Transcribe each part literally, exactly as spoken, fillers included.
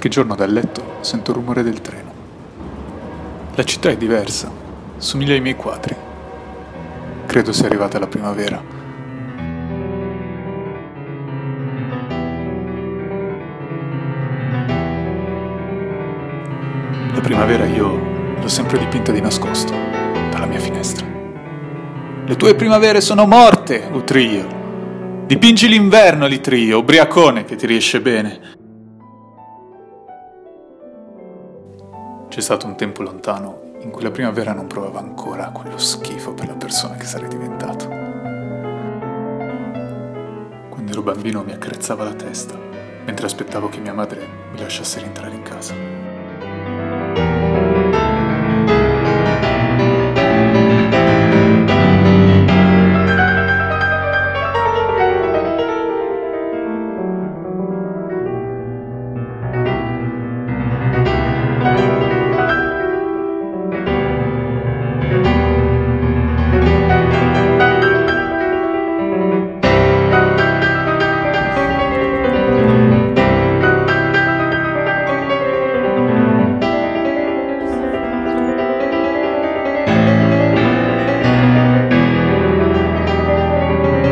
Qualche giorno dal letto sento il rumore del treno. La città è diversa, somiglia ai miei quadri. Credo sia arrivata la primavera. La primavera io l'ho sempre dipinta di nascosto, dalla mia finestra. Le tue primavere sono morte, utrio. Dipingi l'inverno, litrio, ubriacone che ti riesce bene. C'è stato un tempo lontano in cui la primavera non provava ancora quello schifo per la persona che sarei diventato. Quando ero bambino mi accarezzava la testa, mentre aspettavo che mia madre mi lasciasse rientrare in casa.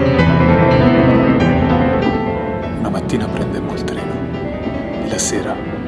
Una mattina prendemmo il treno e la sera